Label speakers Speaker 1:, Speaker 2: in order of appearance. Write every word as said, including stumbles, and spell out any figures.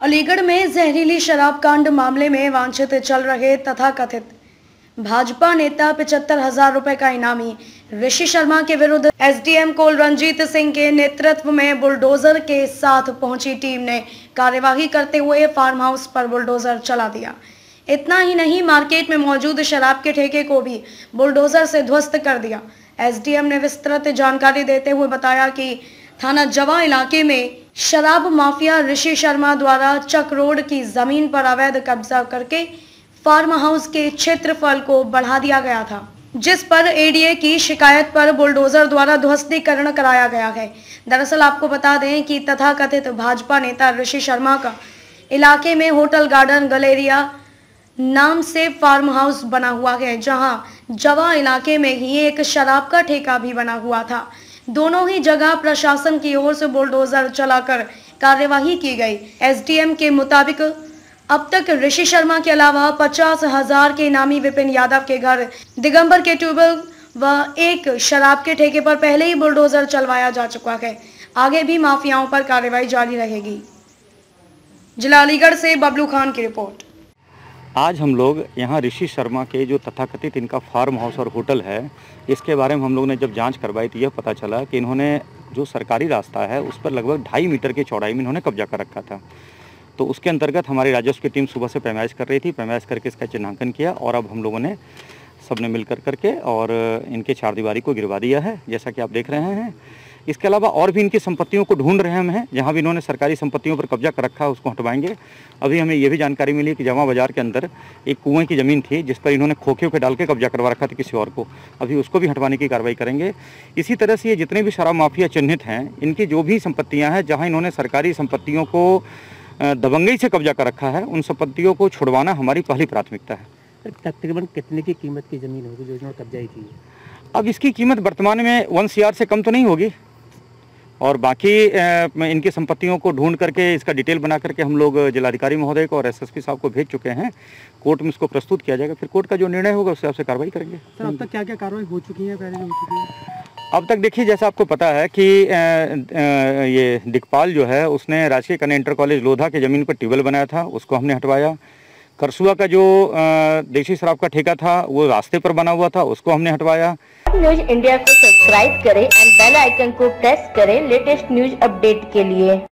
Speaker 1: अलीगढ़ में जहरीली शराब कांड मामले में वांछित चल रहे तथाकथित भाजपा नेता पचहत्तर हजार रुपए का इनामी ऋषि शर्मा के विरुद्ध एसडीएम कोल रंजीत सिंह के नेतृत्व में बुलडोजर के साथ पहुंची टीम ने कार्यवाही करते हुए फार्म हाउस पर बुलडोजर चला दिया। इतना ही नहीं, मार्केट में मौजूद शराब के ठेके को भी बुलडोजर से ध्वस्त कर दिया। एसडीएम ने विस्तृत जानकारी देते हुए बताया कि थाना जवा इलाके में शराब माफिया ऋषि शर्मा द्वारा चक रोड की जमीन पर अवैध कब्जा करके फार्म हाउस के क्षेत्रफल को बढ़ा दिया गया था, जिस पर एडीए की शिकायत पर बुलडोजर द्वारा ध्वस्तीकरण कराया गया है। दरअसल आपको बता दें कि तथाकथित भाजपा नेता ऋषि शर्मा का इलाके में होटल गार्डन गैलेरिया नाम से फार्म हाउस बना हुआ है, जहां जवा इलाके में ही एक शराब का ठेका भी बना हुआ था। दोनों ही जगह प्रशासन की ओर से बुलडोजर चलाकर कार्यवाही की गई। एसडीएम के मुताबिक अब तक ऋषि शर्मा के अलावा पचास हजार के इनामी विपिन यादव के घर, दिगंबर के ट्यूबवेल व एक शराब के ठेके पर पहले ही बुलडोजर चलवाया जा चुका है। आगे भी माफियाओं पर कार्रवाई जारी रहेगी। जिला अलीगढ़ से बबलू खान की रिपोर्ट।
Speaker 2: आज हम लोग यहाँ ऋषि शर्मा के जो तथाकथित इनका फार्म हाउस और होटल है, इसके बारे में हम लोग ने जब जांच करवाई तो यह पता चला कि इन्होंने जो सरकारी रास्ता है उस पर लगभग ढाई मीटर की चौड़ाई में इन्होंने कब्जा कर रखा था। तो उसके अंतर्गत हमारी राजस्व की टीम सुबह से पैमाइश कर रही थी, पैमाइश करके इसका चिन्हांकन किया और अब हम लोगों ने सबने मिल कर करके और इनके चार दीवारी को गिरवा दिया है, जैसा कि आप देख रहे हैं। इसके अलावा और भी इनकी संपत्तियों को ढूंढ रहे हम हैं, जहां भी इन्होंने सरकारी संपत्तियों पर कब्जा कर रखा है उसको हटवाएंगे। अभी हमें ये भी जानकारी मिली कि जमा बाजार के अंदर एक कुएं की ज़मीन थी जिस पर इन्होंने खोखे के डाल के कब्जा करवा रखा था किसी और को, अभी उसको भी हटवाने की कार्रवाई करेंगे। इसी तरह से ये जितने भी शराब माफिया चिन्हित हैं, इनकी जो भी संपत्तियाँ हैं जहाँ इन्होंने सरकारी संपत्तियों को दबंगई से कब्जा कर रखा है, उन संपत्तियों को छुड़वाना हमारी पहली प्राथमिकता है।
Speaker 3: तकरीबन कितने की कीमत की ज़मीन होगी जो इन्होंने कब्जा की है?
Speaker 2: अब इसकी कीमत वर्तमान में वन सी आर से कम तो नहीं होगी, और बाकी इनकी संपत्तियों को ढूंढ करके इसका डिटेल बना करके हम लोग जिलाधिकारी महोदय को और एसएसपी साहब को भेज चुके हैं। कोर्ट में इसको प्रस्तुत किया जाएगा, फिर कोर्ट का जो निर्णय होगा उस हिसाब से कार्रवाई करेंगे।
Speaker 3: सर, अब तक क्या क्या कार्रवाई हो चुकी है, पहले हो चुकी है?
Speaker 2: अब तक देखिए, जैसा आपको पता है कि ये दिक्पाल जो है उसने राजकीय कन्या इंटर कॉलेज लोधा के ज़मीन पर ट्यूबवेल बनाया था, उसको हमने हटवाया। करसुआ का जो देशी शराब का ठेका था वो रास्ते पर बना हुआ था, उसको हमने हटवाया।
Speaker 4: न्यूज इंडिया को सब्सक्राइब करें एंड बेल आइकन को प्रेस करें लेटेस्ट न्यूज अपडेट के लिए।